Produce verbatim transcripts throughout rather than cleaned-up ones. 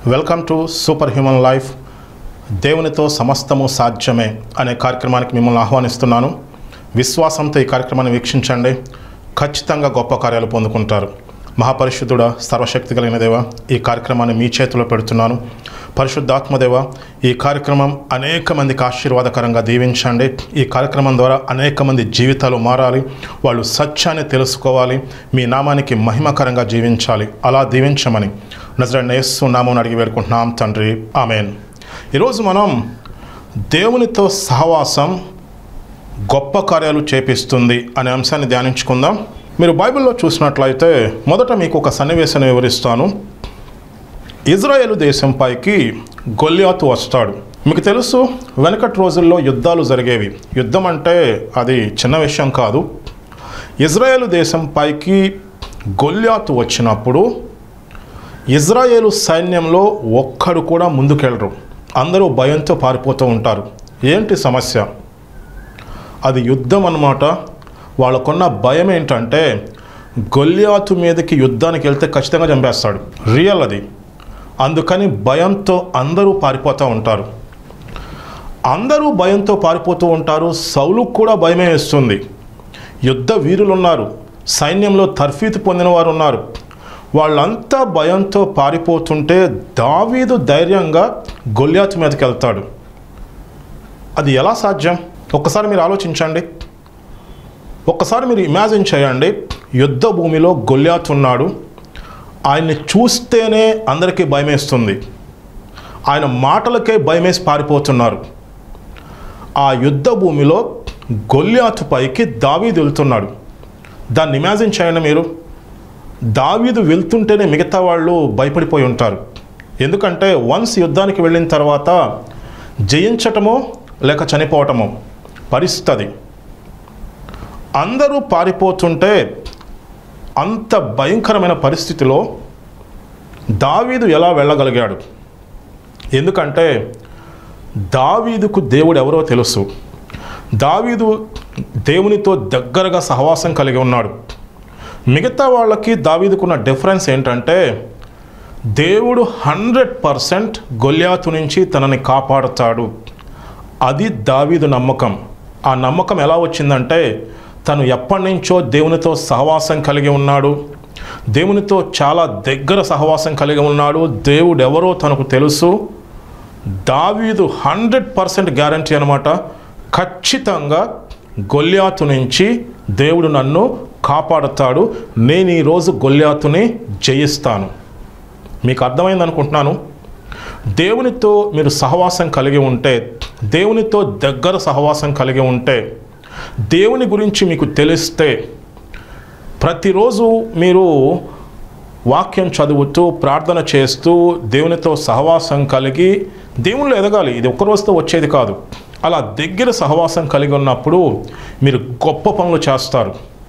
Welcome to superhuman life. దేవునితో సమస్తము సాధ్యమే అనే కార్యక్రమానికి మిమ్మల్ని ఆహ్వానిస్తున్నాను. విశ్వాసంతో ఈ కార్యక్రమాన్ని వీక్షించండి, ఖచ్చితంగా గొప్ప కార్యాలు పొందుకుంటారు. మహాపరిశుద్ధుడ, సర్వశక్తి కలిగిన దేవ, ఈ కార్యక్రమాన్ని మీ చేతిలో పెడుతున్నాను. పరిశుద్ధాత్మదేవ, ఈ కార్యక్రమం అనేక మందికి ఆశీర్వాదకరంగా దీవించండి. ఈ కార్యక్రమం ద్వారా అనేక మంది జీవితాలు మారాలి, వాళ్ళు సత్యాన్ని తెలుసుకోవాలి, మీ నామానికి మహిమకరంగా జీవించాలి. అలా దీవించమని నజరేయుడైన యేసు నామమున అడిగి వేడుకుంటున్నాం తండ్రి, ఆమేన్. ఈరోజు మనం దేవునితో సహవాసం గొప్ప కార్యాలు చేపిస్తుంది అనే అంశాన్ని ధ్యానించుకుందాం. మీరు బైబిల్లో చూసినట్లయితే మొదట మీకు ఒక సన్నివేశాన్ని వివరిస్తాను. ఇజ్రాయేలు దేశంపైకి గొల్యాతు వస్తాడు. మీకు తెలుసు, వెనకటి రోజుల్లో యుద్ధాలు జరిగేవి. యుద్ధం అంటే అది చిన్న విషయం కాదు. ఇజ్రాయేలు దేశంపైకి గొల్యాతు వచ్చినప్పుడు ఇజ్రాయేలు సైన్యంలో ఒక్కడు కూడా ముందుకెళ్ళరు. అందరూ భయంతో పారిపోతూ ఉంటారు. ఏంటి సమస్య? అది యుద్ధం అన్నమాట. వాళ్ళకున్న భయం ఏంటంటే గొల్యాతు మీదకి యుద్ధానికి వెళ్తే ఖచ్చితంగా చంపేస్తాడు. రియల్ అది. అందుకని భయంతో అందరూ పారిపోతూ ఉంటారు. అందరూ భయంతో పారిపోతూ ఉంటారు. సౌలుకు కూడా భయమే వేస్తుంది. యుద్ధ వీరులు ఉన్నారు, సైన్యంలో తర్ఫీదు పొందిన వారు ఉన్నారు. వాళ్ళంతా భయంతో పారిపోతుంటే దావీదు ధైర్యంగా గొల్యాతు మీదకి వెళ్తాడు. అది ఎలా సాధ్యం? ఒక్కసారి మీరు ఆలోచించండి. ఒక్కసారి మీరు ఇమాజిన్ చేయండి. యుద్ధ భూమిలో గొల్యాతు ఉన్నాడు. ఆయన్ని చూస్తేనే అందరికీ భయమేస్తుంది. ఆయన మాటలకే భయమేసి పారిపోతున్నారు. ఆ యుద్ధ భూమిలో గొల్యాతు పైకి దావీదు వెళ్తున్నాడు. దాన్ని ఇమాజిన్ చేయండి మీరు. దావీదు వెళ్తుంటేనే మిగతా వాళ్ళు భయపడిపోయి ఉంటారు. ఎందుకంటే వన్స్ యుద్ధానికి వెళ్ళిన తర్వాత జయించటమో లేక చనిపోవటమో పరిస్థితి. అందరూ పారిపోతుంటే అంత భయంకరమైన పరిస్థితిలో దావీదు ఎలా వెళ్ళగలిగాడు? ఎందుకంటే దావీదుకు దేవుడు ఎవరో తెలుసు. దావీదు దేవునితో దగ్గరగా సహవాసం కలిగి ఉన్నాడు. మిగతా వాళ్ళకి దావీదుకున్న డిఫరెన్స్ ఏంటంటే దేవుడు హండ్రెడ్ పర్సెంట్ గొల్యాతు నుంచి తనని కాపాడుతాడు. అది దావీదు నమ్మకం. ఆ నమ్మకం ఎలా వచ్చిందంటే తను ఎప్పటి నుంచో దేవునితో సహవాసం కలిగి ఉన్నాడు. దేవునితో చాలా దగ్గర సహవాసం కలిగి ఉన్నాడు. దేవుడు ఎవరో తనకు తెలుసు. దావీదు హండ్రెడ్ పర్సెంట్ గ్యారంటీ అనమాట. ఖచ్చితంగా గొల్యాతు నుంచి దేవుడు నన్ను కాపాడుతాడు. నేను ఈరోజు గొల్యాతుని జయిస్తాను. మీకు అర్థమైంది అనుకుంటున్నాను. దేవునితో మీరు సహవాసం కలిగి ఉంటే, దేవునితో దగ్గర సహవాసం కలిగి ఉంటే, దేవుని గురించి మీకు తెలిస్తే, ప్రతిరోజు మీరు వాక్యం చదువుతూ ప్రార్థన చేస్తూ దేవునితో సహవాసం కలిగి దేవుళ్ళు ఎదగాలి. ఇది ఒక్క రోజుతో వచ్చేది కాదు. అలా దగ్గర సహవాసం కలిగి ఉన్నప్పుడు మీరు గొప్ప పనులు చేస్తారు.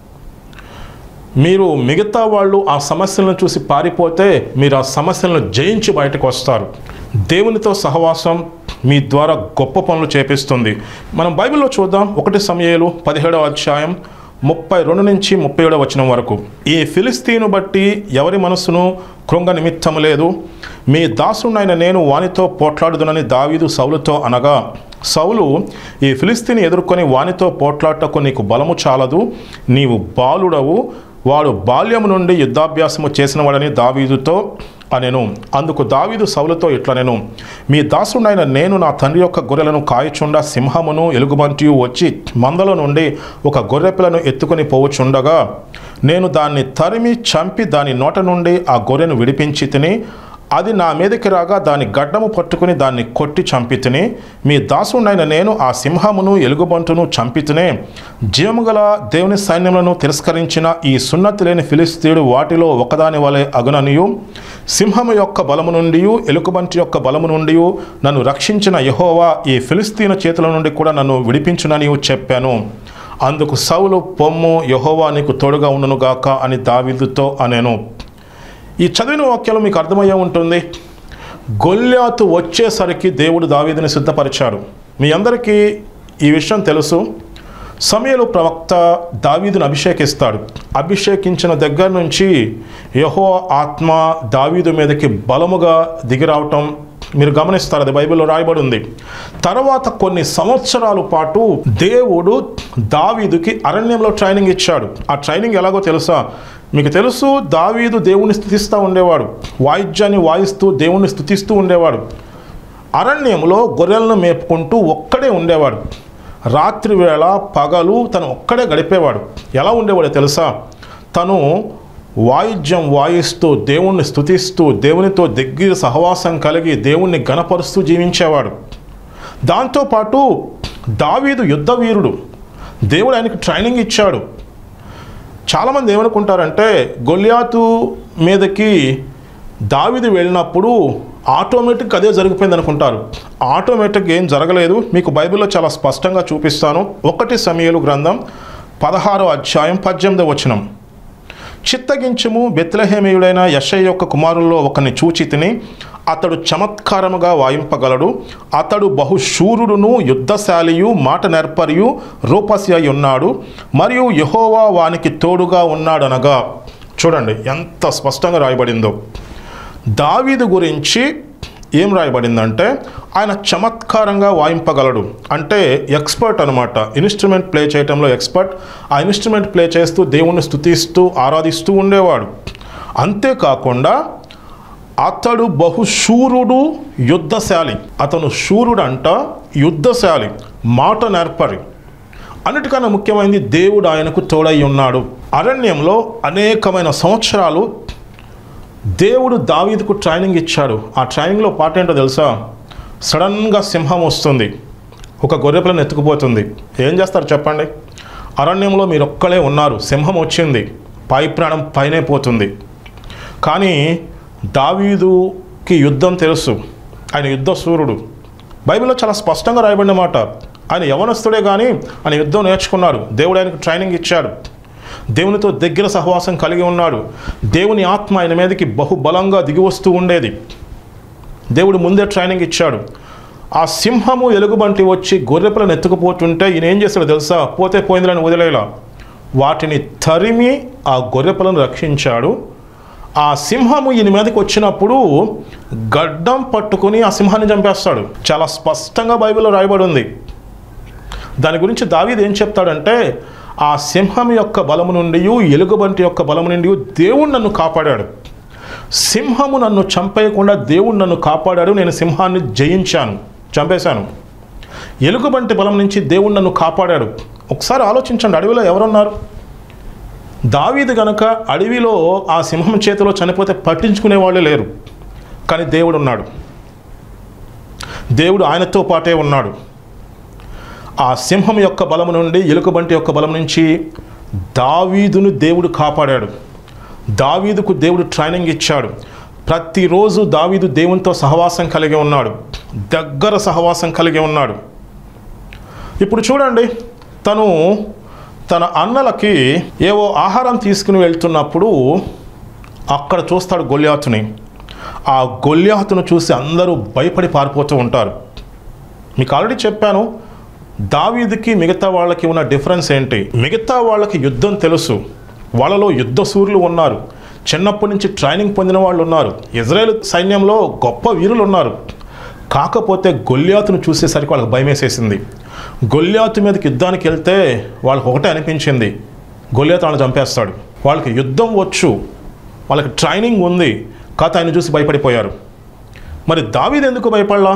మీరు మిగతా వాళ్ళు ఆ సమస్యలను చూసి పారిపోతే మీరు ఆ సమస్యలను జయించి బయటకు వస్తారు. దేవునితో సహవాసం మీ ద్వారా గొప్ప పనులు చేపిస్తుంది. మనం బైబిల్లో చూద్దాం. ఒకటి సమూయేలు పదిహేడవ అధ్యాయం ముప్పై రెండు నుంచి ముప్పై ఏడవ వచనం వరకు. ఈ ఫిలిస్తీను బట్టి ఎవరి మనసును కృంగ నిమిత్తము లేదు. మీ దాసుడైన నేను వానితో పోట్లాడుదునని దావీదు సౌలుతో అనగా, సౌలు, ఈ ఫిలిస్తీని ఎదుర్కొని వానితో పోట్లాడటకు నీకు బలము చాలదు, నీవు బాలుడవు, వాడు బాల్యము నుండి యుద్ధాభ్యాసము చేసిన వాడని దావీదుతో అనెను. అందుకు దావీదు సౌలుతో ఇట్లనెను, మీ దాసుడైన నేను నా తండ్రి యొక్క గొర్రెలను కాయచుండా సింహమును ఎలుగుబంటియు వచ్చి మందల నుండి ఒక గొర్రెపిల్లను ఎత్తుకొని పోవచుండగా నేను దాన్ని తరిమి చంపి దాని నోట నుండి ఆ గొర్రెను విడిపించి తిని, అది నా మీదకి రాగా దాని గడ్డము పట్టుకుని దాన్ని కొట్టి చంపితిని. మీ దాసుడైన నేను ఆ సింహమును ఎలుగుబంటును చంపితినే. జీవముగల దేవుని సైన్యములను తిరస్కరించిన ఈ సున్నతి లేని ఫిలిస్తీయుడు వాటిలో ఒకదాని వలె అగుననియు, సింహము యొక్క బలము నుండి ఎలుగుబంటి యొక్క బలము నుండి నన్ను రక్షించిన యెహోవా ఈ ఫిలిస్తీను చేతుల నుండి కూడా నన్ను విడిపించునని చెప్పాను. అందుకు సౌలు, పొమ్ము, యెహోవా నీకు తోడుగా ఉండునుగాక అని దావీదుతో అనెను. ఈ చదివిన వాక్యాలు మీకు అర్థమయ్యే ఉంటుంది. గొల్యాతు వచ్చేసరికి దేవుడు దావీదుని సిద్ధపరిచాడు. మీ అందరికీ ఈ విషయం తెలుసు. సమూయేలు ప్రవక్త దావీదును అభిషేకిస్తాడు. అభిషేకించిన దగ్గర నుంచి యెహోవా ఆత్మ దావీదు మీదకి బలముగా దిగిరావటం మీరు గమనిస్తారు. అది బైబిల్లో రాయబడి ఉంది. తర్వాత కొన్ని సంవత్సరాల పాటు దేవుడు దావీదుకి అరణ్యంలో ట్రైనింగ్ ఇచ్చాడు. ఆ ట్రైనింగ్ ఎలాగో తెలుసా? మీకు తెలుసు, దావీదు దేవుణ్ణి స్తుతిస్తూ ఉండేవాడు, వాయిద్యాన్ని వాయిస్తూ దేవుణ్ణి స్తుతిస్తూ ఉండేవాడు. అరణ్యంలో గొర్రెలను మేపుకుంటూ ఒక్కడే ఉండేవాడు. రాత్రి వేళ పగలు తను ఒక్కడే గడిపేవాడు. ఎలా ఉండేవాడో తెలుసా? తను వాయిద్యం వాయిస్తూ దేవుణ్ణి స్తుతిస్తూ దేవునితో దగ్గర సహవాసం కలిగి దేవుణ్ణి గణపరుస్తూ జీవించేవాడు. దాంతోపాటు దావీదు యుద్ధ వీరుడు. దేవుడు ఆయనకు ట్రైనింగ్ ఇచ్చాడు. చాలామంది ఏమనుకుంటారంటే గొల్యాతు మీదకి దావీదు వెళ్ళినప్పుడు ఆటోమేటిక్ అదే జరిగిపోయింది అనుకుంటారు. ఆటోమేటిక్ ఏం జరగలేదు. మీకు బైబిల్లో చాలా స్పష్టంగా చూపిస్తాను. ఒకటి సమూయేలు గ్రంథం పదహారో అధ్యాయం పద్దెనిమిదవ వచనం. చిత్తగించుము, బెత్లెహేమీయుడైన యెషయి యొక్క కుమారుల్లో ఒకరిని చూచి తిని, అతడు చమత్కారముగా వాయింపగలడు, అతడు బహుశూరుడును యుద్ధశాలియు మాట నేర్పరియు రూపసి అయి ఉన్నాడు, మరియు యెహోవా వానికి తోడుగా ఉన్నాడనగా. చూడండి ఎంత స్పష్టంగా రాయబడిందో. దావీదు గురించి ఏం రాయబడిందంటే ఆయన చమత్కారంగా వాయింపగలడు, అంటే ఎక్స్పర్ట్ అనమాట. ఇన్స్ట్రుమెంట్ ప్లే చేయటంలో ఎక్స్పర్ట్. ఆ ఇన్స్ట్రుమెంట్ ప్లే చేస్తూ దేవుణ్ణి స్తుతిస్తూ ఆరాధిస్తూ ఉండేవాడు. అంతేకాకుండా అతడు బహుశూరుడు యుద్ధశాలి. అతను శూరుడు అంట, యుద్ధశాలి, మాట నేర్పరి. అన్నిటికన్నా ముఖ్యమైనది దేవుడు ఆయనకు తోడై ఉన్నాడు. అరణ్యంలో అనేకమైన సంవత్సరాలు దేవుడు దావీదుకు ట్రైనింగ్ ఇచ్చాడు. ఆ ట్రైనింగ్లో పాట ఏంటో తెలుసా? సడన్గా సింహం వస్తుంది, ఒక గొర్రెపిల్లను ఎత్తుకుపోతుంది. ఏం చేస్తారు చెప్పండి? అరణ్యంలో మీరు ఒక్కలే ఉన్నారు, సింహం వచ్చింది, పై ప్రాణం పైనే పోతుంది. కానీ దావీదుకి యుద్ధం తెలుసు, ఆయన యుద్ధ సూర్యుడు. బైబిల్లో చాలా స్పష్టంగా రాయబడిన మాట. ఆయన యవనస్తుడే కానీ ఆయన యుద్ధం నేర్చుకున్నాడు. దేవుడు ఆయనకు ట్రైనింగ్ ఇచ్చాడు. దేవునితో దగ్గర సహవాసం కలిగి ఉన్నాడు. దేవుని ఆత్మ ఆయన మీదకి బహుబలంగా దిగి వస్తూ ఉండేది. దేవుడు ముందే ట్రైనింగ్ ఇచ్చాడు. ఆ సింహము ఎలుగుబంటి వచ్చి గొర్రెపిల్లను ఎత్తుకుపోతుంటే ఈయన ఏం చేస్తాడో తెలుసా? పోతే పోయిందని వదిలేలా వాటిని తరిమి ఆ గొర్రెపిల్లను రక్షించాడు. ఆ సింహము ఈయన మీదకి వచ్చినప్పుడు గడ్డం పట్టుకుని ఆ సింహాన్ని చంపేస్తాడు. చాలా స్పష్టంగా బైబిల్లో రాయబడి ఉంది. దాని గురించి దావీదు ఏం చెప్తాడంటే, ఆ సింహం యొక్క బలము నుండి, ఎలుగుబంటి యొక్క బలము నుండి దేవుడు నన్ను కాపాడాడు. సింహము నన్ను చంపేయకుండా దేవుడు నన్ను కాపాడాడు. నేను సింహాన్ని జయించాను, చంపేశాను. ఎలుగుబంటి బలం నుంచి దేవుడు నన్ను కాపాడాడు. ఒకసారి ఆలోచించండి, అడవిలో ఎవరున్నారు? దావీదు గనక అడవిలో ఆ సింహం చేతిలో చనిపోతే పట్టించుకునే వాళ్ళే లేరు. కానీ దేవుడు ఉన్నాడు. దేవుడు ఆయనతో పాటే ఉన్నాడు. ఆ సింహం యొక్క బలము నుండి, ఎలుకబంటి యొక్క బలం నుంచి దావీదును దేవుడు కాపాడాడు. దావీదుకు దేవుడు ట్రైనింగ్ ఇచ్చాడు. ప్రతిరోజు దావీదు దేవునితో సహవాసం కలిగి ఉన్నాడు, దగ్గర సహవాసం కలిగి ఉన్నాడు. ఇప్పుడు చూడండి, తను తన అన్నలకి ఏవో ఆహారం తీసుకుని వెళ్తున్నప్పుడు అక్కడ చూస్తాడు గొల్యాతుని. ఆ గొల్యాతును చూసి అందరూ భయపడి పారిపోతూ ఉంటారు. మీకు ఆల్రెడీ చెప్పాను, దావీదుకి మిగతా వాళ్ళకి ఉన్న డిఫరెన్స్ ఏంటి? మిగతా వాళ్ళకి యుద్ధం తెలుసు, వాళ్ళలో యుద్ధ సూర్యులు ఉన్నారు, చిన్నప్పటి నుంచి ట్రైనింగ్ పొందిన వాళ్ళు ఉన్నారు, ఇజ్రాయేల్ సైన్యంలో గొప్ప వీరులు ఉన్నారు. కాకపోతే గొల్యాతును చూసేసరికి వాళ్ళకి భయం వేసేసింది. గొల్యాతు మీదకి యుద్ధానికి వెళ్తే వాళ్ళకి ఒకటే అనిపించింది, గొల్యాతు వాళ్ళని చంపేస్తాడు. వాళ్ళకి యుద్ధం వచ్చు, వాళ్ళకి ట్రైనింగ్ ఉంది, కాకపోతే ఆయన చూసి భయపడిపోయారు. మరి దావీదు ఎందుకు భయపడలా?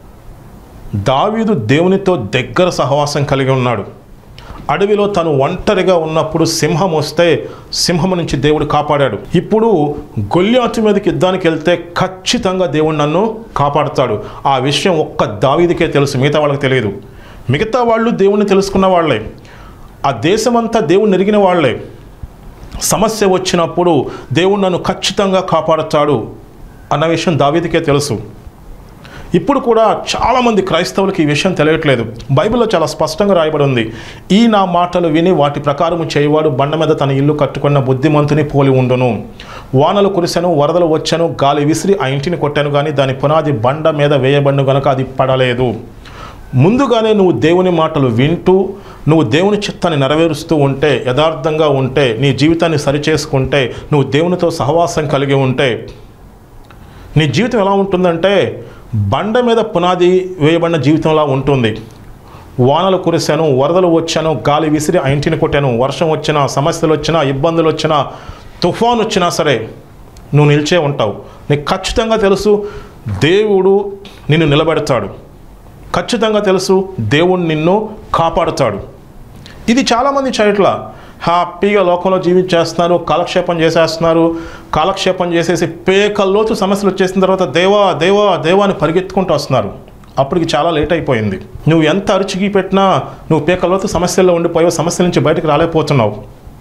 దావీదు దేవునితో దగ్గర సహవాసం కలిగి ఉన్నాడు. అడవిలో తను ఒంటరిగా ఉన్నప్పుడు సింహం వస్తే సింహం నుంచి దేవుడు కాపాడాడు. ఇప్పుడు గొల్యాతు మీదకి యుద్ధానికి వెళ్తే ఖచ్చితంగా దేవుడు నన్ను కాపాడుతాడు. ఆ విషయం ఒక్క దావీదుకే తెలుసు, మిగతా వాళ్ళకి తెలియదు. మిగతా వాళ్ళు దేవుణ్ణి తెలుసుకున్న వాళ్ళే, ఆ దేశమంతా దేవుణ్ణి ఎరిగిన వాళ్ళే. సమస్య వచ్చినప్పుడు దేవుడు నన్ను ఖచ్చితంగా కాపాడుతాడు అన్న విషయం దావీదుకే తెలుసు. ఇప్పుడు కూడా చాలామంది క్రైస్తవులకి ఈ విషయం తెలియట్లేదు. బైబిల్లో చాలా స్పష్టంగా రాయబడి ఉంది, ఈ నా మాటలు విని వాటి ప్రకారము చేయవాడు బండ మీద తన ఇల్లు కట్టుకున్న బుద్ధిమంతుని పోలి ఉండును. వానలు కురిసెను, వరదలు వచ్చెను, గాలి విసిరి ఆ ఇంటిని కొట్టాను, కానీ దాని పునాది బండ మీద వేయబడిన గనుక అది పడలేదు. ముందుగానే నువ్వు దేవుని మాటలు వింటూ నువ్వు దేవుని చిత్తాన్ని నెరవేరుస్తూ ఉంటే, యథార్థంగా ఉంటే, నీ జీవితాన్ని సరిచేసుకుంటే, నువ్వు దేవునితో సహవాసం కలిగి ఉంటే నీ జీవితం ఎలా ఉంటుందంటే బండ మీద పునాది వేయబడిన జీవితంలా ఉంటుంది. వానలు కురిశాను, వరదలు వచ్చాను, గాలి విసిరి ఆ ఇంటిని కొట్టాను, వర్షం వచ్చినా, సమస్యలు వచ్చినా, ఇబ్బందులు వచ్చినా, తుఫాను వచ్చినా సరే నువ్వు నిలిచే ఉంటావు. నీకు ఖచ్చితంగా తెలుసు దేవుడు నిన్ను నిలబెడతాడు. ఖచ్చితంగా తెలుసు దేవుడు నిన్ను కాపాడుతాడు. ఇది చాలామంది చేయట్లా. హ్యాపీగా లోకంలో జీవించేస్తున్నారు, కాలక్షేపం చేసేస్తున్నారు. కాలక్షేపం చేసేసి పేకల్లోతు సమస్యలు వచ్చేసిన తర్వాత దేవా దేవా దేవా అని పరిగెత్తుకుంటూ వస్తున్నారు. అప్పటికి చాలా లేట్ అయిపోయింది. నువ్వు ఎంత అరుచికి పెట్టినా నువ్వు పేకల్లోతు సమస్యల్లో ఉండిపోయావు, సమస్యల నుంచి బయటకు రాలేకపోతున్నావు.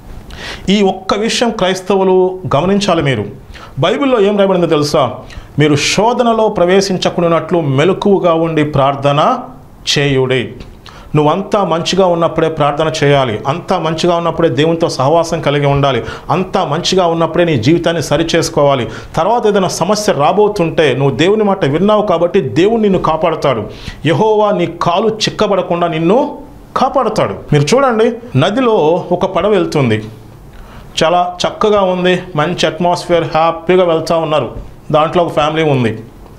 ఈ ఒక్క విషయం క్రైస్తవులు గమనించాలి. మీరు బైబిల్లో ఏం రాయబడిందో తెలుసా? మీరు శోధనలో ప్రవేశించకున్నట్లు మెలకువగా ఉండి ప్రార్థన చేయుడి. నువ్వంతా మంచిగా ఉన్నప్పుడే ప్రార్థన చేయాలి. అంతా మంచిగా ఉన్నప్పుడే దేవునితో సహవాసం కలిగి ఉండాలి. అంతా మంచిగా ఉన్నప్పుడే నీ జీవితాన్ని సరి చేసుకోవాలి. తర్వాత ఏదైనా సమస్య రాబోతుంటే నువ్వు దేవుని మాట విన్నావు కాబట్టి దేవుడు నిన్ను కాపాడుతాడు. యెహోవా నీ కాలు చిక్కబడకుండా నిన్ను కాపాడుతాడు. మీరు చూడండి, నదిలో ఒక పడవ వెళ్తుంది, చాలా చక్కగా ఉంది, మంచి అట్మాస్ఫియర్, హ్యాపీగా వెళ్తూ ఉన్నారు. దాంట్లో ఒక ఫ్యామిలీ ఉంది.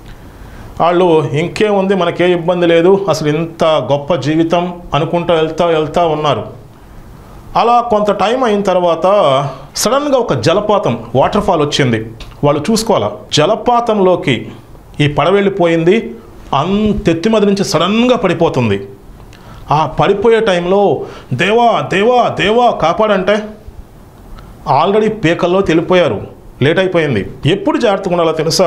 వాళ్ళు ఇంకేముంది, మనకే ఇబ్బంది లేదు, అసలు ఇంత గొప్ప జీవితం అనుకుంటూ వెళ్తూ వెళ్తూ ఉన్నారు. అలా కొంత టైం అయిన తర్వాత సడన్గా ఒక జలపాతం, వాటర్ ఫాల్ వచ్చింది. వాళ్ళు చూసుకోవాలా, జలపాతంలోకి ఈ పడవ వెళ్ళిపోయింది. అంతెత్తి మీద నుంచి సడన్గా పడిపోతుంది. ఆ పడిపోయే టైంలో దేవా దేవా దేవా కాపాడంటే ఆల్రెడీ పీకల్లో తెలిపోయారు, లేట్ అయిపోయింది. ఎప్పుడు జాగ్రత్తగా ఉండాలో తెలుసా?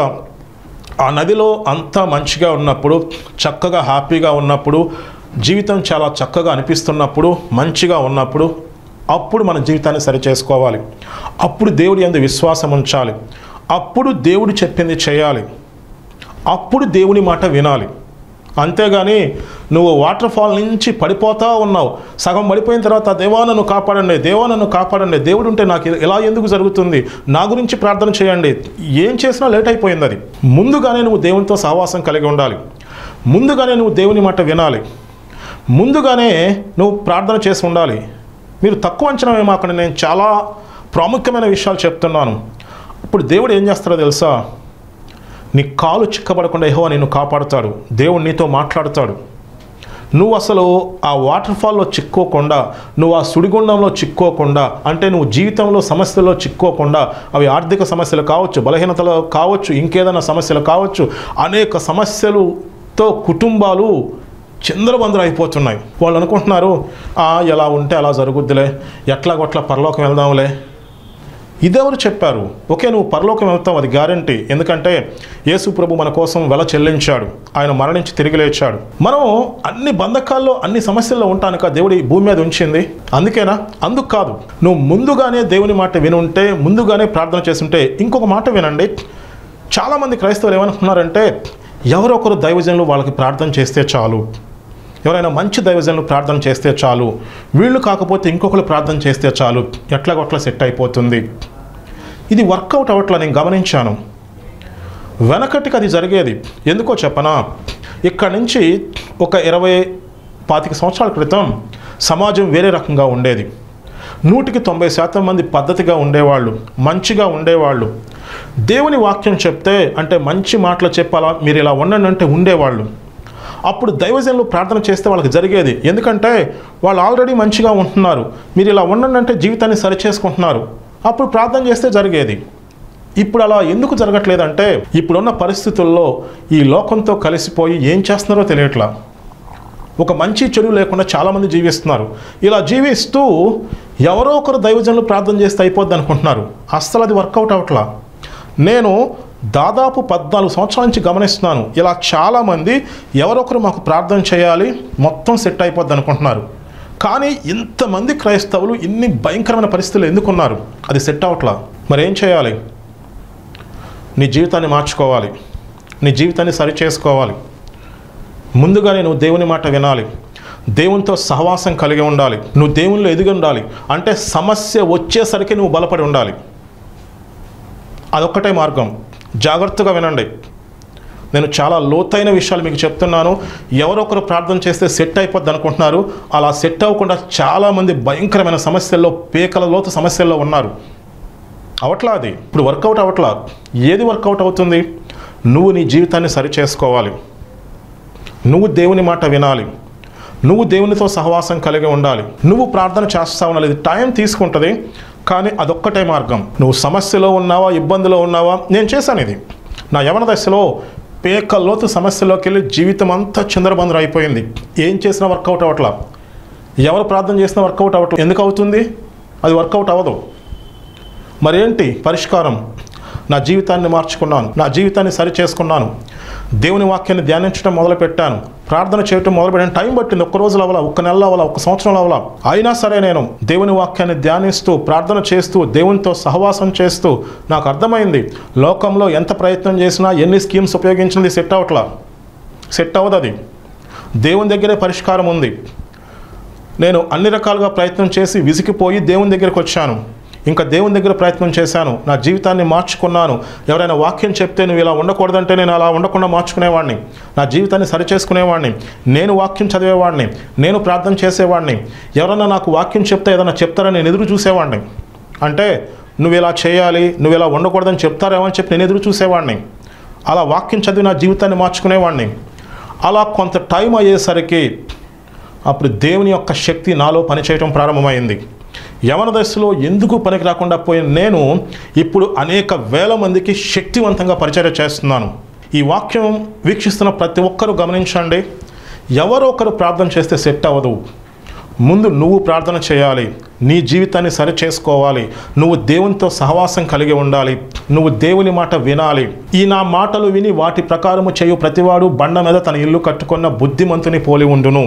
ఆ నదిలో అంతా మంచిగా ఉన్నప్పుడు, చక్కగా హ్యాపీగా ఉన్నప్పుడు, జీవితం చాలా చక్కగా అనిపిస్తున్నప్పుడు, మంచిగా ఉన్నప్పుడు, అప్పుడు మన జీవితాన్ని సరి చేసుకోవాలి. అప్పుడు దేవుడి యందు విశ్వాసం ఉంచాలి. అప్పుడు దేవుడు చెప్పింది చేయాలి. అప్పుడు దేవుని మాట వినాలి. అంతేగాని నువ్వు వాటర్ ఫాల్ నుంచి పడిపోతా ఉన్నావు, సగం పడిపోయిన తర్వాత దేవా నన్ను కాపాడండి, దేవా నన్ను కాపాడండి, దేవుడు ఉంటే నాకు ఇలా ఎందుకు జరుగుతుంది, నా గురించి ప్రార్థన చేయండి, ఏం చేసినా లేట్ అయిపోయింది. అది ముందుగానే నువ్వు దేవునితో సహవాసం కలిగి ఉండాలి. ముందుగానే నువ్వు దేవుని మాట వినాలి. ముందుగానే నువ్వు ప్రార్థన చేసి ఉండాలి. మీరు తక్కువ అంచనా వేయమాకండి, నేను చాలా ప్రాముఖ్యమైన విషయాలు చెప్తున్నాను. ఇప్పుడు దేవుడు ఏం చేస్తారో తెలుసా? నీ కాలు చిక్కబడకుండా యెహోవా నిన్ను కాపాడుతాడు. దేవుడు నీతో మాట్లాడతాడు. నువ్వు అసలు ఆ వాటర్ ఫాల్లో చిక్కోకుండా, నువ్వు ఆ సుడిగుండంలో చిక్కోకుండా, అంటే నువ్వు జీవితంలో సమస్యల్లో చిక్కోకుండా, అవి ఆర్థిక సమస్యలు కావచ్చు, బలహీనతలు కావచ్చు, ఇంకేదైనా సమస్యలు కావచ్చు, అనేక సమస్యలతో కుటుంబాలు చిందరబందర అయిపోతున్నాయి. వాళ్ళు అనుకుంటున్నారు ఎలా ఉంటే అలా జరుగుద్దిలే, ఎట్లాగొట్లా పరలోకం వెళ్దాంలే. ఇదెవరు చెప్పారు? ఓకే, నువ్వు పరలోకం వెళ్తావు, అది గ్యారంటీ. ఎందుకంటే యేసు ప్రభు మన కోసం వెల చెల్లించాడు, ఆయన మరణించి తిరిగి లేచాడు. మనం అన్ని బంధకాల్లో, అన్ని సమస్యల్లో ఉంటానుక దేవుడు ఈ భూమి మీద ఉంచింది. అందుకేనా? అందుకు కాదు. నువ్వు ముందుగానే దేవుని మాట వినుంటే, ముందుగానే ప్రార్థన చేస్తుంటే. ఇంకొక మాట వినండి, చాలామంది క్రైస్తవులు ఏమనుకున్నారంటే ఎవరో ఒకరు దైవజనులు వాళ్ళకి ప్రార్థన చేస్తే చాలు, ఎవరైనా మంచి దైవజనులు ప్రార్థన చేస్తే చాలు, వీళ్ళు కాకపోతే ఇంకొకరు ప్రార్థన చేస్తే చాలు, ఎట్లాగొట్లా సెట్ అయిపోతుంది. ఇది వర్కౌట్ అవ్వట్లా నేను గమనించాను. వెనకటికి అది జరిగేది. ఎందుకో చెప్పనా? ఇక్కడ నుంచి ఒక ఇరవై పాతిక సంవత్సరాల క్రితం సమాజం వేరే రకంగా ఉండేది. నూటికి తొంభై శాతం మంది పద్ధతిగా ఉండేవాళ్ళు, మంచిగా ఉండేవాళ్ళు. దేవుని వాక్యం చెప్తే, అంటే మంచి మాటలు చెప్పాలా, మీరు ఇలా ఉండండి అంటే ఉండేవాళ్ళు. అప్పుడు దైవజనులు ప్రార్థన చేస్తే వాళ్ళకి జరిగేది. ఎందుకంటే వాళ్ళు ఆల్రెడీ మంచిగా ఉంటున్నారు, మీరు ఇలా ఉండండి అంటే జీవితాన్ని సరిచేసుకుంటున్నారు. అప్పుడు ప్రార్థన చేస్తే జరిగేది. ఇప్పుడు అలా ఎందుకు జరగట్లేదంటే ఇప్పుడున్న పరిస్థితుల్లో ఈ లోకంతో కలిసిపోయి ఏం చేస్తున్నారో తెలియట్లా. ఒక మంచి చెడు లేకుండా చాలామంది జీవిస్తున్నారు. ఇలా జీవిస్తూ ఎవరో ఒకరు దైవజనులు ప్రార్థన చేస్తే అయిపోద్ది అనుకుంటున్నారు. అస్సలు అది వర్కౌట్ అవ్వట్లా. నేను దాదాపు పద్నాలుగు సంవత్సరాల నుంచి గమనిస్తున్నాను. ఇలా చాలామంది ఎవరొకరు మాకు ప్రార్థన చేయాలి, మొత్తం సెట్ అయిపోద్ది అనుకుంటున్నారు. కానీ ఇంతమంది క్రైస్తవులు ఇన్ని భయంకరమైన పరిస్థితులు ఎందుకున్నారు? అది సెట్ అవ్వట్లా. మరి ఏం చేయాలి? నీ జీవితాన్ని మార్చుకోవాలి, నీ జీవితాన్ని సరి చేసుకోవాలి. ముందుగానే నువ్వు దేవుని మాట వినాలి, దేవునితో సహవాసం కలిగి ఉండాలి, నువ్వు దేవునిలో ఎదిగి ఉండాలి. అంటే సమస్య వచ్చేసరికి నువ్వు బలపడి ఉండాలి. అదొక్కటే మార్గం. జాగ్రత్తగా వినండి. నేను చాలా లోతైన విషయాలు మీకు చెప్తున్నాను. ఎవరొకరు ప్రార్థన చేస్తే సెట్ అయిపోద్ది అనుకుంటున్నారు. అలా సెట్ అవ్వకుండా చాలామంది భయంకరమైన సమస్యల్లో, పీకల లోతు సమస్యల్లో ఉన్నారు. అవట్లా అది ఇప్పుడు వర్కౌట్ అవట్లా. ఏది వర్కౌట్ అవుతుంది? నువ్వు నీ జీవితాన్ని సరి చేసుకోవాలి. నువ్వు దేవుని మాట వినాలి. నువ్వు దేవునితో సహవాసం కలిగి ఉండాలి. నువ్వు ప్రార్థన చేస్తావు అన్నది టైం తీసుకుంటుంది, కానీ అదొక్కటే మార్గం. నువ్వు సమస్యలో ఉన్నావా, ఇబ్బందిలో ఉన్నావా? నేను చేశాను ఇది. నా యవన దశలో పేకల్లోతు సమస్యలోకి వెళ్ళి జీవితం అంతా చిందరబందర అయిపోయింది. ఏం చేసినా వర్కౌట్ అవ్వట్లా. ఎవరు ప్రార్థన చేసినా వర్కౌట్ అవ్వట్లేదు. ఎందుకు అవుతుంది? అది వర్కౌట్ అవ్వదు. మరేంటి పరిష్కారం? నా జీవితాన్ని మార్చుకున్నాను, నా జీవితాన్ని సరి చేసుకున్నాను, దేవుని వాక్యాన్ని ధ్యానించడం మొదలుపెట్టాను, ప్రార్థన చేయటం మొదలుపెట్టాను. టైం పట్టింది. ఒక్క రోజులు అవ్వాలా, ఒక్క నెల అవ్వాలా, ఒక్క సంవత్సరం అవ్వాలా. అయినా సరే నేను దేవుని వాక్యాన్ని ధ్యానిస్తూ, ప్రార్థన చేస్తూ, దేవునితో సహవాసం చేస్తూ నాకు అర్థమైంది లోకంలో ఎంత ప్రయత్నం చేసినా, ఎన్ని స్కీమ్స్ ఉపయోగించింది సెట్ అవ్వట్లా. సెట్ అవ్వదు. అది దేవుని దగ్గరే పరిష్కారం ఉంది. నేను అన్ని రకాలుగా ప్రయత్నం చేసి విసిగిపోయి దేవుని దగ్గరికి వచ్చాను. ఇంకా దేవుని దగ్గర ప్రయత్నం చేశాను, నా జీవితాన్ని మార్చుకున్నాను. ఎవరైనా వాక్యం చెప్తే నువ్వు ఇలా ఉండకూడదంటే నేను అలా ఉండకుండా మార్చుకునేవాడిని, నా జీవితాన్ని సరిచేసుకునేవాడిని, నేను వాక్యం చదివేవాడిని, నేను ప్రార్థన చేసేవాడిని. ఎవరైనా నాకు వాక్యం చెప్తే ఏదైనా చెప్తారని నేను ఎదురు చూసేవాడిని. అంటే నువ్వు ఇలా చేయాలి, నువ్వు ఇలా ఉండకూడదని చెప్తారేమో అని చెప్పి నేను ఎదురు చూసేవాడిని. అలా వాక్యం చదివి నా జీవితాన్ని మార్చుకునేవాడిని. అలా కొంత టైం అయ్యేసరికి అప్పుడు దేవుని యొక్క శక్తి నాలో పనిచేయటం ప్రారంభమైంది. యవన దశలో ఎందుకు పనికి రాకుండా పోయిన నేను ఇప్పుడు అనేక వేల మందికి శక్తివంతంగా పరిచర్య చేస్తున్నాను. ఈ వాక్యం వీక్షిస్తున్న ప్రతి ఒక్కరూ గమనించండి. ఎవరో ఒకరు ప్రార్థన చేస్తే సెట్ అవ్వదు. ముందు నువ్వు ప్రార్థన చేయాలి, నీ జీవితాన్ని సరి చేసుకోవాలి, నువ్వు దేవునితో సహవాసం కలిగి ఉండాలి, నువ్వు దేవుని మాట వినాలి. ఈ నా మాటలు విని వాటి ప్రకారము చేయు ప్రతివాడు బండ మీద తన ఇల్లు కట్టుకున్న బుద్ధిమంతుని పోలి ఉండును.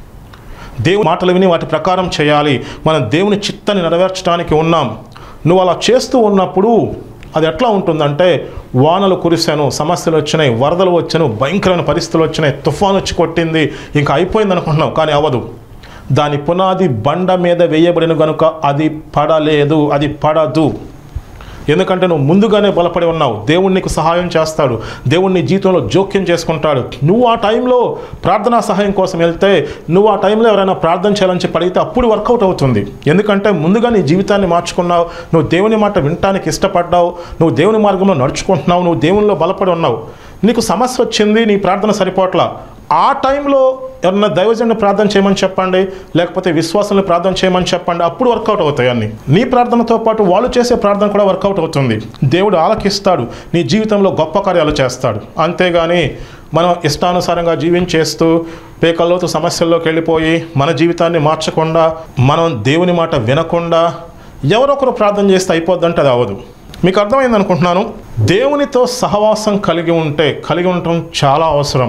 దేవుని మాటలు విని వాటి ప్రకారం చేయాలి. మనం దేవుని చిత్తాన్ని నెరవేర్చడానికి ఉన్నాం. నువ్వు అలా చేస్తూ ఉన్నప్పుడు అది ఎట్లా ఉంటుందంటే, వానలు కురిశాను, సమస్యలు వచ్చినాయి, వరదలు వచ్చాను, భయంకరమైన పరిస్థితులు వచ్చినాయి, తుఫాను వచ్చి కొట్టింది, ఇంకా అయిపోయింది అనుకుంటున్నావు. కానీ అవ్వదు. దాని పునాది బండ మీద వేయబడిన కనుక అది పడలేదు, అది పడదు. ఎందుకంటే నువ్వు ముందుగానే బలపడి ఉన్నావు. దేవుడు నీకు సహాయం చేస్తాడు, దేవుడు నీ జీవితంలో జోక్యం చేసుకుంటాడు. నువ్వు ఆ టైంలో ప్రార్థనా సహాయం కోసం వెళ్తే, నువ్వు ఆ టైంలో ఎవరైనా ప్రార్థన చేయాలని చెప్పి అడిగితే అప్పుడు వర్కౌట్ అవుతుంది. ఎందుకంటే ముందుగా నీ జీవితాన్ని మార్చుకున్నావు, నువ్వు దేవుని మాట వినటానికి ఇష్టపడ్డావు, నువ్వు దేవుని మార్గంలో నడుచుకుంటున్నావు, నువ్వు దేవునిలో బలపడి ఉన్నావు. నీకు సమస్య వచ్చింది, నీ ప్రార్థన సరిపోట్లా. ఆ టైంలో ఎవరన్నా దైవజనుని ప్రార్థన చేయమని చెప్పండి, లేకపోతే విశ్వాసాలను ప్రార్థన చేయమని చెప్పండి, అప్పుడు వర్కౌట్ అవుతాయి అన్ని. నీ ప్రార్థనతో పాటు వాళ్ళు చేసే ప్రార్థన కూడా వర్కౌట్ అవుతుంది. దేవుడు ఆలకిస్తాడు, నీ జీవితంలో గొప్ప కార్యాలు చేస్తాడు. అంతేగాని మనం ఇష్టానుసారంగా జీవించేస్తూ పేకల్లోతు సమస్యల్లోకి వెళ్ళిపోయి మన జీవితాన్ని మార్చకుండా, మనం దేవుని మాట వినకుండా ఎవరొకరు ప్రార్థన చేస్తే అయిపోద్దంటే అది అవ్వదు. మీకు అర్థమైంది అనుకుంటున్నాను. దేవునితో సహవాసం కలిగి ఉంటే కలిగి ఉండటం చాలా అవసరం.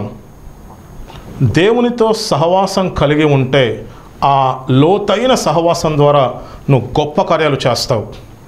దేవునితో సహవాసం కలిగి ఉంటే ఆ లోతైన సహవాసం ద్వారా నువ్వు గొప్ప కార్యాలు చేస్తావు.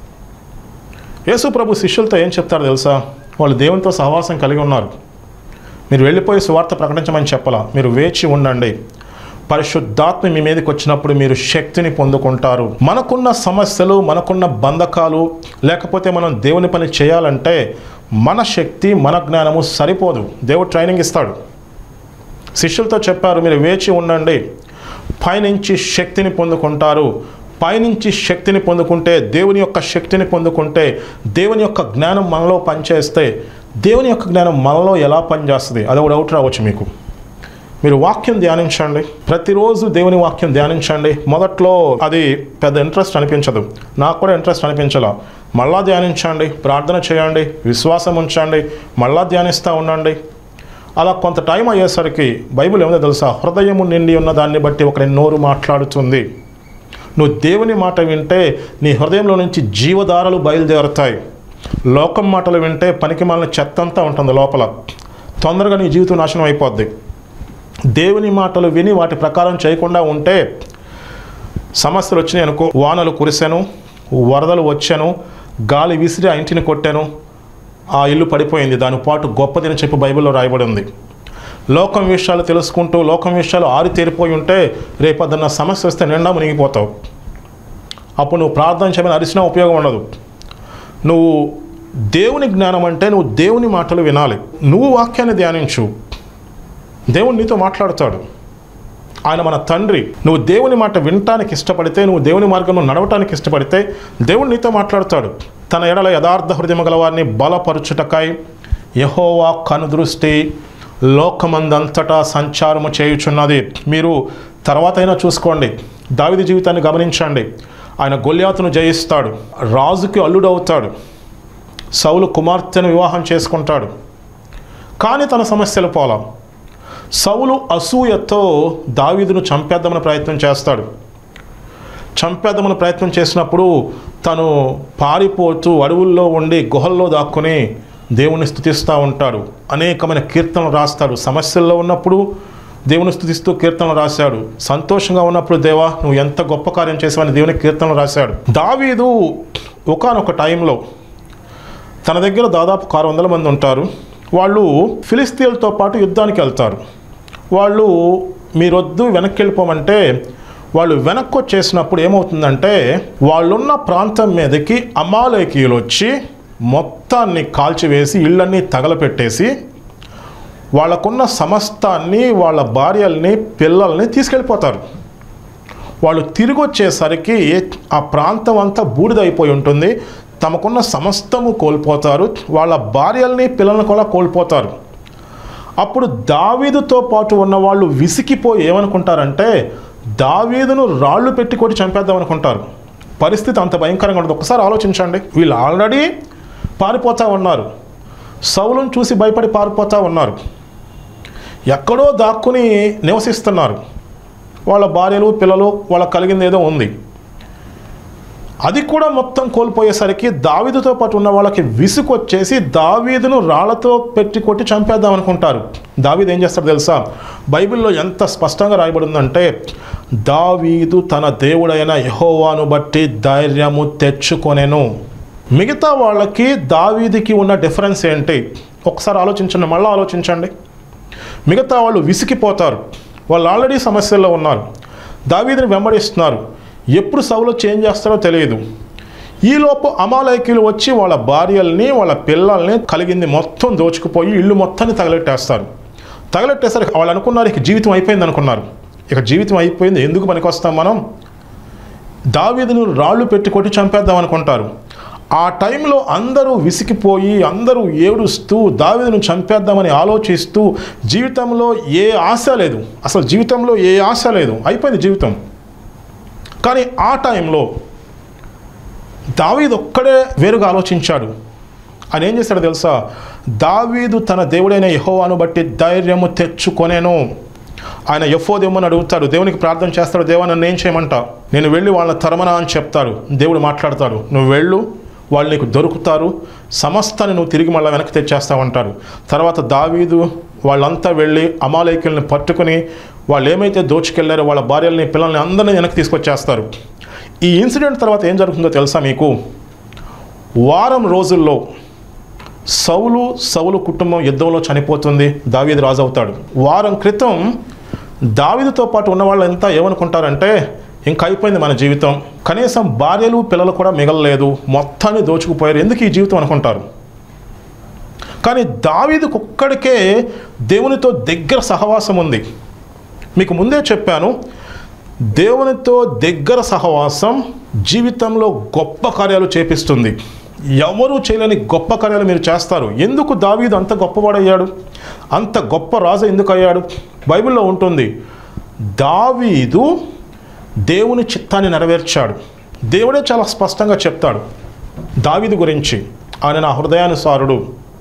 యేసు ప్రభు శిష్యులతో ఏం చెప్తారో తెలుసా? వాళ్ళు దేవునితో సహవాసం కలిగి ఉన్నారు. మీరు వెళ్ళిపోయి సువార్త ప్రకటించమని చెప్పాలా, మీరు వేచి ఉండండి, పరిశుద్ధాత్మ మీ మీదకి వచ్చినప్పుడు మీరు శక్తిని పొందుకుంటారు. మనకున్న సమస్యలు, మనకున్న బంధకాలు, లేకపోతే మనం దేవుని పని చేయాలంటే మన శక్తి, మన జ్ఞానము సరిపోదు. దేవుడు ట్రైనింగ్ ఇస్తాడు. శిష్యులతో చెప్పారు, మీరు వేచి ఉండండి, పైనుంచి శక్తిని పొందుకుంటారు. పైనుంచి శక్తిని పొందుకుంటే, దేవుని యొక్క శక్తిని పొందుకుంటే, దేవుని యొక్క జ్ఞానం మనలో పనిచేస్తే, దేవుని యొక్క జ్ఞానం మనలో ఎలా పనిచేస్తుంది అది ఒక డౌట్ రావచ్చు మీకు. మీరు వాక్యం ధ్యానించండి, ప్రతిరోజు దేవుని వాక్యం ధ్యానించండి. మొదట్లో అది పెద్ద ఇంట్రెస్ట్ అనిపించదు, నాకు కూడా ఇంట్రెస్ట్ అనిపించాల. మళ్ళా ధ్యానించండి, ప్రార్థన చేయండి, విశ్వాసం ఉంచండి, మళ్ళా ధ్యానిస్తూ ఉండండి. అలా కొంత టైం అయ్యేసరికి బైబిల్ ఏమిటో తెలుసా? హృదయము నిండి ఉన్న దాన్ని బట్టి ఒకరి నోరు మాట్లాడుతుంది. నువ్వు దేవుని మాట వింటే నీ హృదయంలో నుంచి జీవధారలు బయలుదేరుతాయి. లోకం మాటలు వింటే పనికి మాలిన చెత్తంతా ఉంటుంది లోపల, తొందరగా నీ జీవితం నాశనం అయిపోద్ది. దేవుని మాటలు విని వాటి ప్రకారం చేయకుండా ఉంటే సమస్యలు వచ్చినాయి అనుకో, వానలు కురిశాను, వరదలు వచ్చాను, గాలి విసిరి ఆ ఇంటిని కొట్టాను, ఆ ఇల్లు పడిపోయింది, దాని పాటు గొప్పదని చెప్పి బైబిల్లో రాయబడి ఉంది. లోకం విషయాలు తెలుసుకుంటూ లోకం విషయాలు ఆరి తేరిపోయి ఉంటే రేపొద్దున్న సమస్య వస్తే నిండా మునిగిపోతావు. అప్పుడు నువ్వు ప్రార్థన చేయమని అరిసినా ఉపయోగం ఉండదు. నువ్వు దేవుని జ్ఞానం అంటే నువ్వు దేవుని మాటలు వినాలి. నువ్వు వాక్యాన్ని ధ్యానించు, దేవుడు నీతో మాట్లాడతాడు. ఆయన మన తండ్రి. నువ్వు దేవుని మాట వినటానికి ఇష్టపడితే, నువ్వు దేవుని మార్గంలో నడవటానికి ఇష్టపడితే దేవుడు నీతో మాట్లాడతాడు. తన ఎడల యథార్థ హృదయం గల వారిని బలపరచుటకై యెహోవా కనుదృష్టి లోకమందంతటా సంచారము చేయుచున్నది. మీరు తర్వాత అయినా చూసుకోండి, దావీదు జీవితాన్ని గమనించండి. ఆయన గొల్యాతును జయిస్తాడు, రాజుకి అల్లుడవుతాడు, సౌలు కుమార్తెను వివాహం చేసుకుంటాడు. కానీ తన సమస్యలు పోలా. సౌలు అసూయతో దావీదును చంపేద్దామని ప్రయత్నం చేస్తాడు. చంపేద్దామని ప్రయత్నం చేసినప్పుడు తను పారిపోతూ అడవుల్లో ఉండి గుహల్లో దాక్కుని దేవుని స్తుతిస్తూ ఉంటాడు. అనేకమైన కీర్తనలు రాస్తాడు. సమస్యల్లో ఉన్నప్పుడు దేవుని స్తుతిస్తూ కీర్తనలు రాశాడు. సంతోషంగా ఉన్నప్పుడు దేవా నువ్వు ఎంత గొప్ప కార్యం చేసావని దేవుని కీర్తనలు రాశాడు. దావీదు ఒకానొక టైంలో తన దగ్గర దాదాపు ఆరు వందల మంది ఉంటారు. వాళ్ళు ఫిలిస్తీన్లతో పాటు యుద్ధానికి వెళ్తారు. వాళ్ళు మీరొద్దు వెనక్కి వెళ్ళిపోమంటే వాళ్ళు వెనక్కి వచ్చేసినప్పుడు ఏమవుతుందంటే వాళ్ళున్న ప్రాంతం మీదకి అమాలేకీయులు వచ్చి మొత్తాన్ని కాల్చివేసి ఇళ్ళన్నీ తగలపెట్టేసి వాళ్ళకున్న సమస్తాన్ని, వాళ్ళ భార్యల్ని, పిల్లల్ని తీసుకెళ్ళిపోతారు. వాళ్ళు తిరిగి వచ్చేసరికి ఆ ప్రాంతం అంతా బూడిదైపోయి ఉంటుంది. తమకున్న సమస్తము కోల్పోతారు. వాళ్ళ భార్యల్ని, పిల్లల్ని కూడా కోల్పోతారు. అప్పుడు దావీదుతో పాటు ఉన్న వాళ్ళు విసిగిపోయి ఏమనుకుంటారంటే దావీదును రాళ్ళు పెట్టి కొట్టి చంపేద్దాం అనుకుంటారు. పరిస్థితి అంత భయంకరంగా ఉంటుంది. ఒకసారి ఆలోచించండి. వీళ్ళు ఆల్రెడీ పారిపోతూ ఉన్నారు. సౌలును చూసి భయపడి పారిపోతూ ఉన్నారు. ఎక్కడో దాక్కుని నివసిస్తున్నారు. వాళ్ళ భార్యలు, పిల్లలు, వాళ్ళకి కలిగింది ఏదో ఉంది. అది కూడా మొత్తం కోల్పోయేసరికి దావీదుతో పాటు ఉన్న వాళ్ళకి విసుకొచ్చేసి దావీదును రాళ్లతో పెట్టి కొట్టి చంపేద్దాం అనుకుంటారు. దావీదు ఏం చేస్తాడు తెలుసా? బైబిల్లో ఎంత స్పష్టంగా రాయబడిందంటే దావీదు తన దేవుడైన యెహోవాను బట్టి ధైర్యము తెచ్చుకొనెను. మిగతా వాళ్ళకి దావీదుకి ఉన్న డిఫరెన్స్ ఏంటి ఒకసారి ఆలోచించండి, మళ్ళీ ఆలోచించండి. మిగతా వాళ్ళు విసిగిపోతారు. వాళ్ళు ఆల్రెడీ సమస్యల్లో ఉన్నారు. దావీదుని వెంబడిస్తున్నారు. ఎప్పుడు సౌలు చేంజ్ చేస్తారో తెలియదు. ఈలోపు అమాలేకీయులు వచ్చి వాళ్ళ భార్యల్ని, వాళ్ళ పిల్లల్ని కలిగింది మొత్తం దోచుకుపోయి ఇల్లు మొత్తాన్ని తగలెట్టేస్తారు. తగలెట్టేసరికి వాళ్ళు అనుకున్నారు ఇక జీవితం అయిపోయింది అనుకున్నారు. ఇక జీవితం అయిపోయింది, ఎందుకు పనికొస్తాం మనం, దావీదును రాళ్ళు పెట్టి కొట్టి చంపేద్దాం అనుకుంటారు. ఆ టైంలో అందరూ విసిగిపోయి అందరూ ఏడుస్తూ దావీదును చంపేద్దామని ఆలోచిస్తూ జీవితంలో ఏ ఆశ లేదు, అసలు జీవితంలో ఏ ఆశ లేదు, అయిపోయింది జీవితం. కానీ ఆ టైంలో దావీదు ఒక్కడే వేరుగా ఆలోచించాడు. ఆయన ఏం చేశాడు తెలుసా? దావీదు తన దేవుడైన యెహోవాను బట్టి ధైర్యము తెచ్చుకొనెను. ఆయన ఎఫోదేమని అడుగుతాడు, దేవునికి ప్రార్థన చేస్తాడు, దేవా నన్ను ఏం చేయమంటా? నేను వెళ్ళి వాళ్ళ తరమనా అని చెప్తాడు. దేవుడు మాట్లాడతాడు, నువ్వు వెళ్ళు, వాళ్ళు నీకు దొరుకుతారు, సమస్తాన్ని నువ్వు తిరిగి మళ్ళీ వెనక్కి తెచ్చేస్తావంటాడు. తర్వాత దావీదు వాళ్ళంతా వెళ్ళి అమాలేకీయుల్ని పట్టుకుని వాళ్ళు ఏమైతే దోచుకెళ్లారో వాళ్ళ భార్యల్ని, పిల్లల్ని అందరినీ వెనక్కి తీసుకొచ్చేస్తారు. ఈ ఇన్సిడెంట్ తర్వాత ఏం జరుగుతుందో తెలుసా మీకు? వారం రోజుల్లో సౌలు సౌలు కుటుంబం యుద్ధంలో చనిపోతుంది, దావీదు రాజు అవుతాడు. వారం క్రితం దావీదుతో పాటు ఉన్న వాళ్ళు ఎంత ఏమనుకుంటారంటే ఇంకా అయిపోయింది మన జీవితం, కనీసం భార్యలు పిల్లలు కూడా మిగలలేదు, మొత్తాన్ని దోచుకుపోయారు, ఎందుకు ఈ జీవితం అనుకుంటారు. కానీ దావీదుకు ఒక్కడికే దేవునితో దగ్గర సహవాసం ఉంది. మీకు ముందే చెప్పాను, దేవునితో దగ్గర సహవాసం జీవితంలో గొప్ప కార్యాలు చేపిస్తుంది. ఎవరు చేయలేని గొప్ప కార్యాలు మీరు చేస్తారు. ఎందుకు దావీదు అంత గొప్పవాడయ్యాడు, అంత గొప్ప రాజు ఎందుకు అయ్యాడు? బైబిల్లో ఉంటుంది, దావీదు దేవుని చిత్తాన్ని నెరవేర్చాడు. దేవుడే చాలా స్పష్టంగా చెప్తాడు దావీదు గురించి, ఆయన నా హృదయానుసారుడు,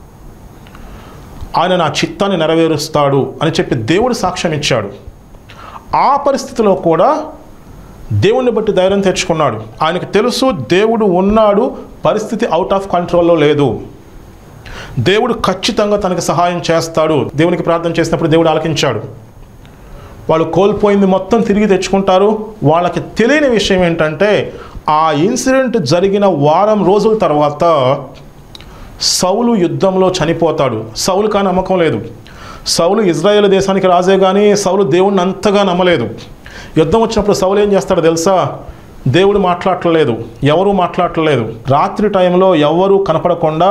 ఆయన నా చిత్తాన్ని నెరవేరుస్తాడు అని చెప్పి దేవుడు సాక్ష్యం ఇచ్చాడు. ఆ పరిస్థితిలో కూడా దేవుణ్ణి బట్టి ధైర్యం తెచ్చుకున్నాడు. ఆయనకు తెలుసు దేవుడు ఉన్నాడు, పరిస్థితి అవుట్ ఆఫ్ కంట్రోల్లో లేదు, దేవుడు ఖచ్చితంగా తనకు సహాయం చేస్తాడు. దేవునికి ప్రార్థన చేసినప్పుడు దేవుడు ఆలకించాడు. వాళ్ళు కోల్పోయింది మొత్తం తిరిగి తెచ్చుకుంటారు. వాళ్ళకి తెలియని విషయం ఏంటంటే ఆ ఇన్సిడెంట్ జరిగిన వారం రోజుల తర్వాత సౌలు యుద్ధంలో చనిపోతాడు. సౌలుకా నమ్మకం లేదు. సౌలు ఇజ్రాయేల్ దేశానికి రాజే కానీ సౌలు దేవుణ్ణి అంతగా నమ్మలేదు. యుద్ధం వచ్చినప్పుడు సౌలు ఏం చేస్తాడో తెలుసా? దేవుడు మాట్లాడట్లేదు, ఎవరూ మాట్లాడట్లేదు. రాత్రి టైంలో ఎవరూ కనపడకుండా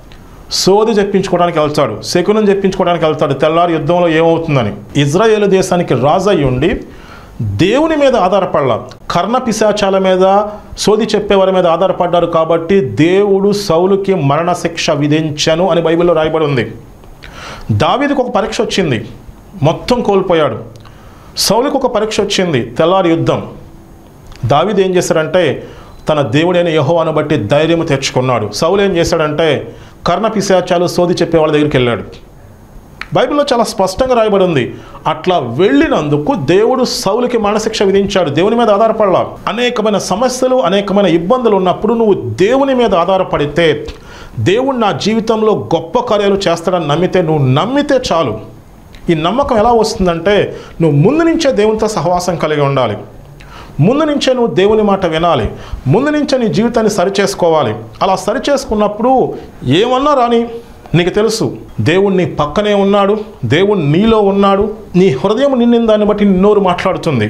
సోది చెప్పించుకోవడానికి వెళ్తాడు, శకునం చెప్పించుకోవడానికి వెళ్తాడు, తెల్లారి యుద్ధంలో ఏమవుతుందని. ఇజ్రాయేలు దేశానికి రాజు అయి ఉండి దేవుని మీద ఆధారపడాల, కర్ణ పిశాచాల మీద, సోది చెప్పేవారి మీద ఆధారపడ్డారు కాబట్టి దేవుడు సౌలుకి మరణశిక్ష విధించను అని బైబిల్లో రాయబడి ఉంది. దావీదుకు ఒక పరీక్ష వచ్చింది, మొత్తం కోల్పోయాడు. సౌలుకి ఒక పరీక్ష వచ్చింది, తెల్లారి యుద్ధం. దావీదు ఏం చేశాడంటే తన దేవుడైన యెహోవాను బట్టి ధైర్యం తెచ్చుకున్నాడు. సౌలు ఏం చేశాడంటే కర్ణ పిశాచాలు సోది చెప్పే వాళ్ళ దగ్గరికి వెళ్ళాడు. బైబిల్లో చాలా స్పష్టంగా రాయబడి ఉంది. అట్లా వెళ్ళినందుకు దేవుడు సౌలుకి మరణశిక్ష విధించాడు. దేవుని మీద ఆధారపడాల. అనేకమైన సమస్యలు, అనేకమైన ఇబ్బందులు ఉన్నప్పుడు నువ్వు దేవుని మీద ఆధారపడితే దేవుడు నా జీవితంలో గొప్ప కార్యాలు చేస్తాడని నమ్మితే, నువ్వు నమ్మితే చాలు. ఈ నమ్మకం ఎలా వస్తుందంటే నువ్వు ముందు నుంచే దేవునితో సహవాసం కలిగి ఉండాలి, ముందు నుంచే నువ్వు దేవుని మాట వినాలి, ముందు నుంచే నీ జీవితాన్ని సరిచేసుకోవాలి. అలా సరిచేసుకున్నప్పుడు ఏమన్నా రాని నీకు తెలుసు దేవుడు నీ పక్కనే ఉన్నాడు, దేవుడు నీలో ఉన్నాడు. నీ హృదయం నిండిన దాన్ని బట్టి నీ నోరు మాట్లాడుతుంది,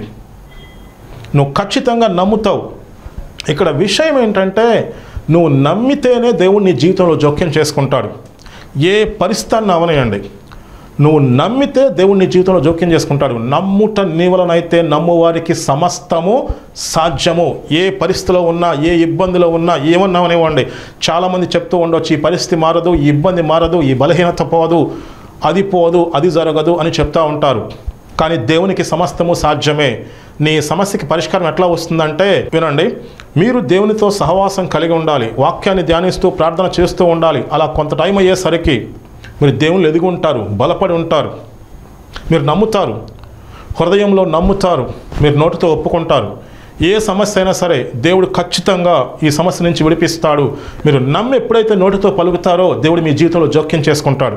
నువ్వు ఖచ్చితంగా నమ్ముతావు. ఇక్కడ విషయం ఏంటంటే నువ్వు నమ్మితేనే దేవుడు నీ జీవితంలో జోక్యం చేసుకుంటాడు. ఏ పరిస్థితిని అవనేయండి, నువ్వు నమ్మితే దేవుడు నీ జీవితంలో జోక్యం చేసుకుంటాడు. నమ్ముట నీ వలనైతే నమ్మువారికి సమస్తము సాధ్యము. ఏ పరిస్థితిలో ఉన్నా, ఏ ఇబ్బందిలో ఉన్నా, ఏమన్నామనివ్వండి. చాలామంది చెప్తూ ఉండొచ్చు, ఈ పరిస్థితి మారదు, ఈ ఇబ్బంది మారదు, ఈ బలహీనత పోదు, అది పోదు, అది జరగదు అని చెప్తూ ఉంటారు. కానీ దేవునికి సమస్తము సాధ్యమే. నీ సమస్యకి పరిష్కారం ఎట్లా వస్తుందంటే వినండి, మీరు దేవునితో సహవాసం కలిగి ఉండాలి, వాక్యాన్ని ధ్యానిస్తూ ప్రార్థన చేస్తూ ఉండాలి. అలా కొంత టైం అయ్యేసరికి మీరు దేవుళ్ళు ఎదిగి ఉంటారు, బలపడి ఉంటారు, మీరు నమ్ముతారు, హృదయంలో నమ్ముతారు, మీరు నోటితో ఒప్పుకుంటారు. ఏ సమస్య అయినా సరే దేవుడు ఖచ్చితంగా ఈ సమస్య నుంచి విడిపిస్తాడు. మీరు నమ్మి ఎప్పుడైతే నోటితో పలుకుతారో దేవుడు మీ జీవితంలో జోక్యం చేసుకుంటాడు.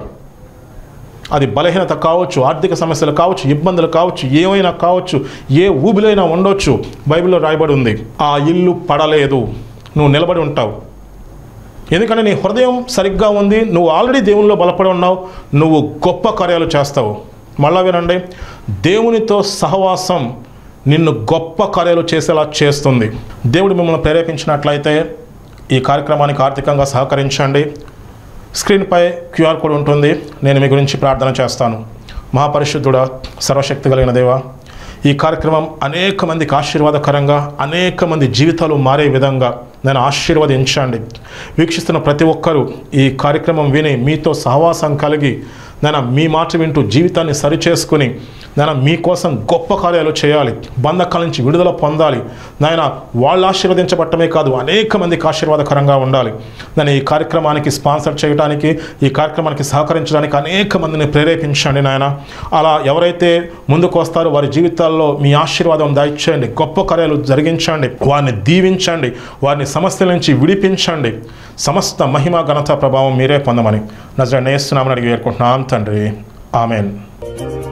అది బలహీనత కావచ్చు, ఆర్థిక సమస్యలు కావచ్చు, ఇబ్బందులు కావచ్చు, ఏమైనా కావచ్చు, ఏ ఊబిలైనా ఉండొచ్చు. బైబిల్లో రాయబడి ఉంది, ఆ ఇల్లు పడలేదు, నువ్వు నిలబడి ఉంటావు. ఎందుకంటే నీ హృదయం సరిగ్గా ఉంది, నువ్వు ఆల్రెడీ దేవునిలో బలపడి ఉన్నావు, నువ్వు గొప్ప కార్యాలు చేస్తావు. మళ్ళా వినండి, దేవునితో సహవాసం నిన్ను గొప్ప కార్యాలు చేసేలా చేస్తుంది. దేవుడు మిమ్మల్ని ప్రేరేపించినట్లయితే ఈ కార్యక్రమానికి ఆర్థికంగా సహకరించండి. స్క్రీన్పై క్యూఆర్ కోడ్ ఉంటుంది, నేను మీ గురించి ప్రార్థన చేస్తాను. మహాపరిశుద్ధుడా, సర్వశక్తి కలిగిన దేవా, ఈ కార్యక్రమం అనేక మందికి ఆశీర్వాదకరంగా, అనేక మంది జీవితాలు మారే విధంగా నేను ఆశీర్వదించండి. వీక్షిస్తున్న ప్రతి ఒక్కరూ ఈ కార్యక్రమం విని మీతో సహవాసం కలిగి నేను మీ మాట వింటూ జీవితాన్ని సరిచేసుకుని నేను మీకోసం గొప్ప కార్యాలు చేయాలి, బంధకాల నుంచి విడుదల పొందాలి. నాయన వాళ్ళు ఆశీర్వదించబట్టమే కాదు, అనేక మందికి ఆశీర్వాదకరంగా ఉండాలి. నేను ఈ కార్యక్రమానికి స్పాన్సర్ చేయడానికి, ఈ కార్యక్రమానికి సహకరించడానికి అనేక మందిని ప్రేరేపించండి నాయన. అలా ఎవరైతే ముందుకు వస్తారో వారి జీవితాల్లో మీ ఆశీర్వాదం దయచేయండి, గొప్ప కార్యాలు జరిగించండి, వారిని దీవించండి, వారిని సమస్యల నుంచి విడిపించండి. సమస్త మహిమ ఘనత ప్రభావం మీరే పొందమని నజరేయుడైన యేసు నామమున అడిగి వేడుకుంటున్నాం తండ్రి, ఆమెన్.